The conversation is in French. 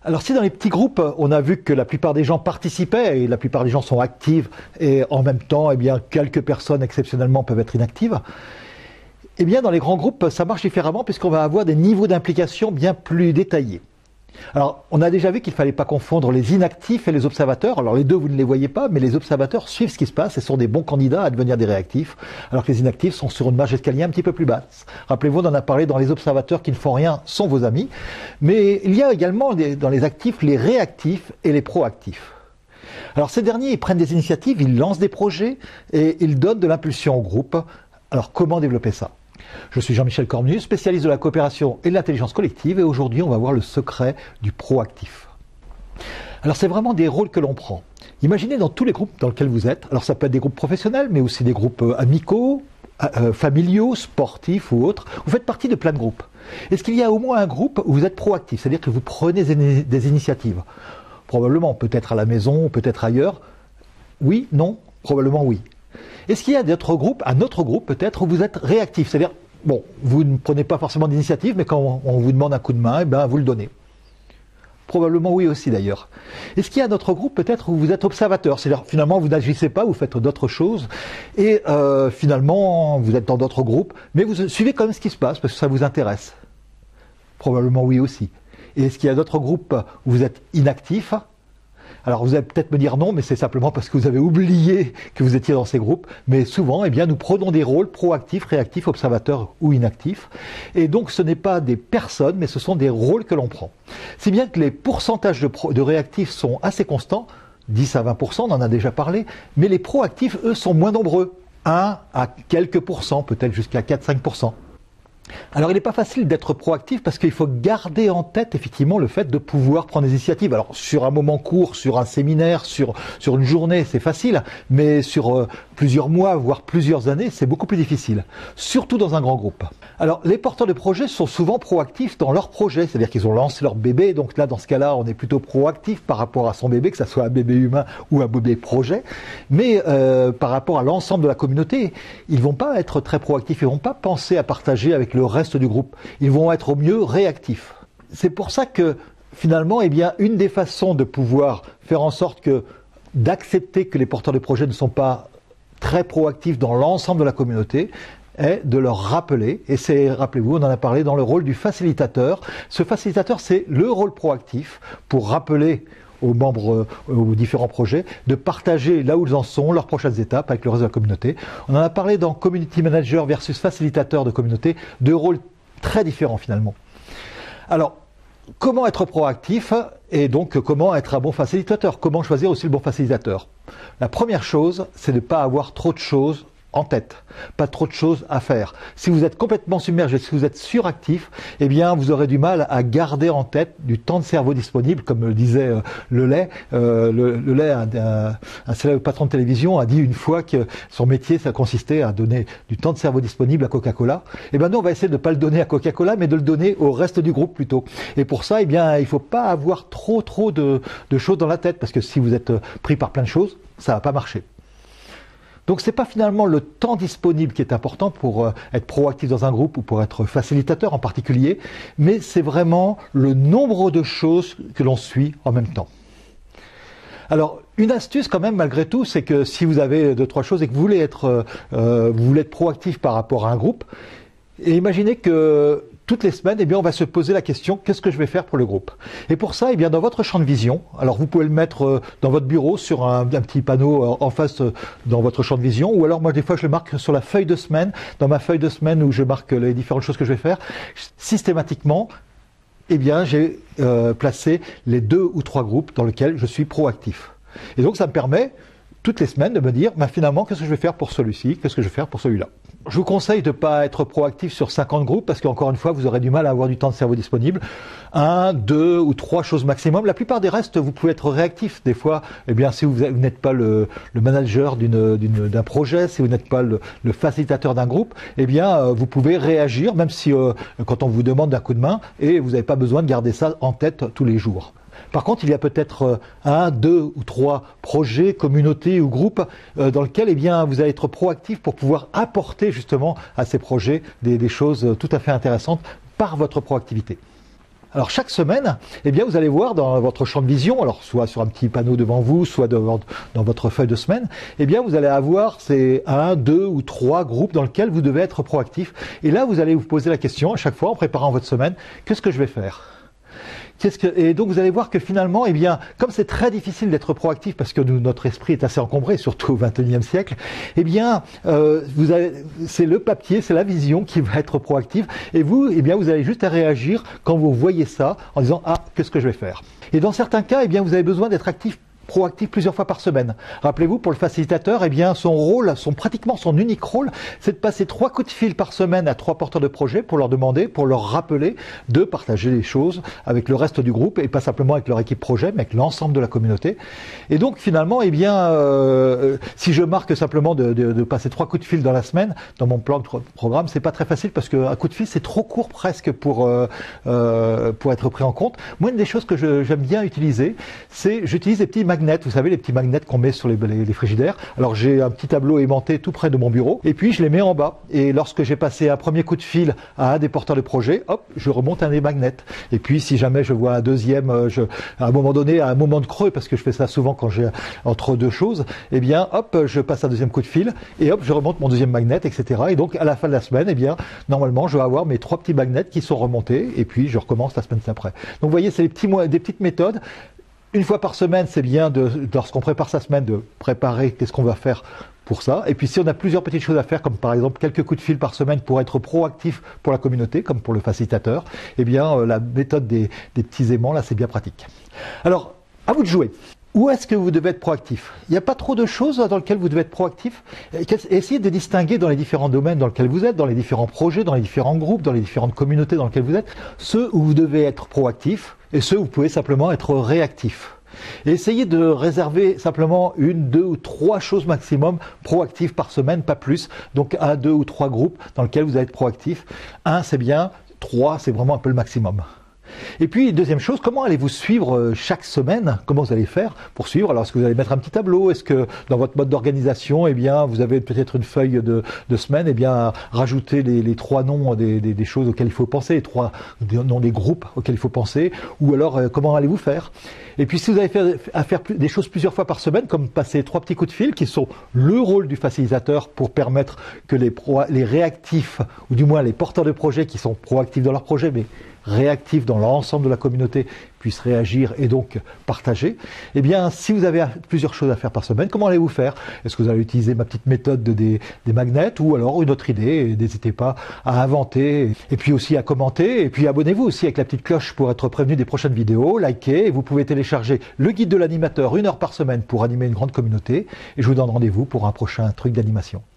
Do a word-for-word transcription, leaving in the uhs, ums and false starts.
Alors si dans les petits groupes, on a vu que la plupart des gens participaient et la plupart des gens sont actifs et en même temps, eh bien, quelques personnes exceptionnellement peuvent être inactives, eh bien dans les grands groupes, ça marche différemment puisqu'on va avoir des niveaux d'implication bien plus détaillés. Alors, on a déjà vu qu'il ne fallait pas confondre les inactifs et les observateurs. Alors, les deux, vous ne les voyez pas, mais les observateurs suivent ce qui se passe et sont des bons candidats à devenir des réactifs, alors que les inactifs sont sur une marge d'escalier un petit peu plus basse. Rappelez-vous, on en a parlé dans les observateurs qui ne font rien sont vos amis. Mais il y a également dans les actifs les réactifs et les proactifs. Alors, ces derniers, ils prennent des initiatives, ils lancent des projets et ils donnent de l'impulsion au groupe. Alors, comment développer ça ? Je suis Jean-Michel Cornelius, spécialiste de la coopération et de l'intelligence collective, et aujourd'hui on va voir le secret du proactif. Alors c'est vraiment des rôles que l'on prend. Imaginez dans tous les groupes dans lesquels vous êtes, alors ça peut être des groupes professionnels, mais aussi des groupes amicaux, euh, familiaux, sportifs ou autres, vous faites partie de plein de groupes. Est-ce qu'il y a au moins un groupe où vous êtes proactif, c'est-à-dire que vous prenez des initiatives? Probablement, peut-être à la maison, peut-être ailleurs. Oui, non, probablement oui. Est-ce qu'il y a d'autres groupes, un autre groupe peut-être, où vous êtes réactif? C'est-à-dire, bon, vous ne prenez pas forcément d'initiative, mais quand on vous demande un coup de main, eh ben, vous le donnez. Probablement oui aussi d'ailleurs. Est-ce qu'il y a un autre groupe peut-être où vous êtes observateur? C'est-à-dire, finalement, vous n'agissez pas, vous faites d'autres choses, et euh, finalement, vous êtes dans d'autres groupes, mais vous suivez quand même ce qui se passe, parce que ça vous intéresse. Probablement oui aussi. Et est-ce qu'il y a d'autres groupes où vous êtes inactif? Alors vous allez peut-être me dire non, mais c'est simplement parce que vous avez oublié que vous étiez dans ces groupes. Mais souvent, eh bien, nous prenons des rôles proactifs, réactifs, observateurs ou inactifs. Et donc ce n'est pas des personnes, mais ce sont des rôles que l'on prend. Si bien que les pourcentages de, pro de réactifs sont assez constants, dix à vingt pour cent, on en a déjà parlé, mais les proactifs, eux, sont moins nombreux. un à quelques pourcents, peut-être jusqu'à quatre à cinq pour cent. Alors il n'est pas facile d'être proactif parce qu'il faut garder en tête effectivement le fait de pouvoir prendre des initiatives. Alors sur un moment court, sur un séminaire, sur, sur une journée, c'est facile, mais sur euh, plusieurs mois, voire plusieurs années, c'est beaucoup plus difficile, surtout dans un grand groupe. Alors les porteurs de projets sont souvent proactifs dans leur projet, c'est-à-dire qu'ils ont lancé leur bébé, donc là dans ce cas-là on est plutôt proactif par rapport à son bébé, que ce soit un bébé humain ou un bébé projet, mais euh, par rapport à l'ensemble de la communauté, ils ne vont pas être très proactifs, ils ne vont pas penser à partager avec le reste du groupe. Ils vont être au mieux réactifs. C'est pour ça que finalement, eh bien, une des façons de pouvoir faire en sorte que d'accepter que les porteurs de projets ne sont pas très proactifs dans l'ensemble de la communauté est de leur rappeler, et c'est, rappelez-vous, on en a parlé dans le rôle du facilitateur. Ce facilitateur, c'est le rôle proactif pour rappeler aux membres, euh, aux différents projets, de partager là où ils en sont, leurs prochaines étapes avec le reste de la communauté. On en a parlé dans Community Manager versus Facilitateur de communauté, deux rôles très différents finalement. Alors, comment être proactif et donc comment être un bon facilitateur? Comment choisir aussi le bon facilitateur? La première chose, c'est de ne pas avoir trop de choses en tête, pas trop de choses à faire. Si vous êtes complètement submergé, si vous êtes suractif, eh bien vous aurez du mal à garder en tête du temps de cerveau disponible, comme le disait euh, Lelay. Euh, le, Lelay, un, un, un célèbre patron de télévision, a dit une fois que son métier, ça consistait à donner du temps de cerveau disponible à Coca-Cola. Eh bien nous, on va essayer de ne pas le donner à Coca-Cola, mais de le donner au reste du groupe plutôt. Et pour ça, eh bien, il ne faut pas avoir trop trop de, de choses dans la tête, parce que si vous êtes pris par plein de choses, ça ne va pas marcher. Donc ce n'est pas finalement le temps disponible qui est important pour être proactif dans un groupe ou pour être facilitateur en particulier, mais c'est vraiment le nombre de choses que l'on suit en même temps. Alors une astuce quand même malgré tout, c'est que si vous avez deux trois choses et que vous voulez être, euh, vous voulez être proactif par rapport à un groupe, et imaginez que toutes les semaines, eh bien, on va se poser la question, qu'est-ce que je vais faire pour le groupe? Et pour ça, eh bien, dans votre champ de vision, alors vous pouvez le mettre dans votre bureau sur un, un petit panneau en face dans votre champ de vision, ou alors moi des fois je le marque sur la feuille de semaine, dans ma feuille de semaine où je marque les différentes choses que je vais faire. Systématiquement, eh bien, j'ai euh, placé les deux ou trois groupes dans lesquels je suis proactif. Et donc ça me permet toutes les semaines de me dire, bah, finalement, qu'est-ce que je vais faire pour celui-ci, qu'est-ce que je vais faire pour celui-là. Je vous conseille de ne pas être proactif sur cinquante groupes parce qu'encore une fois, vous aurez du mal à avoir du temps de cerveau disponible. Un, deux ou trois choses maximum. La plupart des restes, vous pouvez être réactif. Des fois, eh bien, si vous, vous n'êtes pas le, le manager d'une, d'une, d'un projet, si vous n'êtes pas le, le facilitateur d'un groupe, eh bien, euh, vous pouvez réagir, même si euh, quand on vous demande un coup de main, et vous n'avez pas besoin de garder ça en tête tous les jours. Par contre, il y a peut-être un, deux ou trois projets, communautés ou groupes euh, dans lesquels eh bien, vous allez être proactif pour pouvoir apporter justement à ces projets des, des choses tout à fait intéressantes par votre proactivité. Alors chaque semaine, eh bien, vous allez voir dans votre champ de vision, alors soit sur un petit panneau devant vous, soit dans, dans votre feuille de semaine, eh bien, vous allez avoir ces un, deux ou trois groupes dans lesquels vous devez être proactif. Et là, vous allez vous poser la question à chaque fois en préparant votre semaine, qu'est-ce que je vais faire ? Qu'est-ce que, et donc vous allez voir que finalement, eh bien, comme c'est très difficile d'être proactif parce que nous, notre esprit est assez encombré, surtout au vingt et unième siècle, eh bien, euh, vous avez, c'est le papier, c'est la vision qui va être proactive. Et vous, eh bien, vous avez juste à réagir quand vous voyez ça en disant ah, qu'est-ce que je vais faire ? Et dans certains cas, eh bien, vous avez besoin d'être actif. Proactif plusieurs fois par semaine. Rappelez-vous, pour le facilitateur, eh bien, son rôle, son pratiquement son unique rôle, c'est de passer trois coups de fil par semaine à trois porteurs de projets pour leur demander, pour leur rappeler de partager les choses avec le reste du groupe et pas simplement avec leur équipe projet, mais avec l'ensemble de la communauté. Et donc, finalement, eh bien, euh, si je marque simplement de, de, de passer trois coups de fil dans la semaine, dans mon plan de programme, c'est pas très facile parce qu'un coup de fil, c'est trop court presque pour euh, euh, pour être pris en compte. Moi, une des choses que je, j'aime bien utiliser, c'est j'utilise des petits magnets, vous savez, les petits magnets qu'on met sur les, les, les frigidaires. Alors j'ai un petit tableau aimanté tout près de mon bureau et puis je les mets en bas. Et lorsque j'ai passé un premier coup de fil à un des porteurs de projet, hop, je remonte un des magnets. Et puis si jamais je vois un deuxième, je, à un moment donné, à un moment de creux, parce que je fais ça souvent quand j'ai entre deux choses, eh bien hop, je passe un deuxième coup de fil et hop, je remonte mon deuxième magnet, et cetera. Et donc à la fin de la semaine, eh bien normalement, je vais avoir mes trois petits magnets qui sont remontés et puis je recommence la semaine d'après. Donc vous voyez, c'est des, petits, des petites méthodes. Une fois par semaine, c'est bien, de, lorsqu'on prépare sa semaine, de préparer qu'est-ce qu'on va faire pour ça. Et puis si on a plusieurs petites choses à faire, comme par exemple quelques coups de fil par semaine pour être proactif pour la communauté, comme pour le facilitateur, eh bien euh, la méthode des, des petits aimants, là, c'est bien pratique. Alors, à vous de jouer. Où est-ce que vous devez être proactif ? Il n'y a pas trop de choses dans lesquelles vous devez être proactif. Essayez de distinguer dans les différents domaines dans lesquels vous êtes, dans les différents projets, dans les différents groupes, dans les différentes communautés dans lesquelles vous êtes, ceux où vous devez être proactif et ceux où vous pouvez simplement être réactif. Et essayez de réserver simplement une, deux ou trois choses maximum proactives par semaine, pas plus. Donc un, deux ou trois groupes dans lesquels vous allez être proactif. Un, c'est bien. Trois, c'est vraiment un peu le maximum. Et puis, deuxième chose, comment allez-vous suivre chaque semaine ? Comment vous allez faire pour suivre ? Alors, est-ce que vous allez mettre un petit tableau ? Est-ce que dans votre mode d'organisation, eh bien, vous avez peut-être une feuille de, de semaine, eh bien, rajouter les, les trois noms des, des, des choses auxquelles il faut penser, les trois noms des groupes auxquels il faut penser, ou alors, euh, comment allez-vous faire ? Et puis, si vous avez fait, à faire plus, des choses plusieurs fois par semaine, comme passer trois petits coups de fil, qui sont le rôle du facilitateur pour permettre que les, pro, les réactifs, ou du moins les porteurs de projets qui sont proactifs dans leur projet, mais réactifs dans l'ensemble de la communauté puissent réagir et donc partager, eh bien, si vous avez plusieurs choses à faire par semaine, comment allez-vous faire ? Est-ce que vous allez utiliser ma petite méthode de, des, des magnets ou alors une autre idée ? N'hésitez pas à inventer et puis aussi à commenter et puis abonnez-vous aussi avec la petite cloche pour être prévenu des prochaines vidéos, likez et vous pouvez télécharger le guide de l'animateur une heure par semaine pour animer une grande communauté et je vous donne rendez-vous pour un prochain truc d'animation.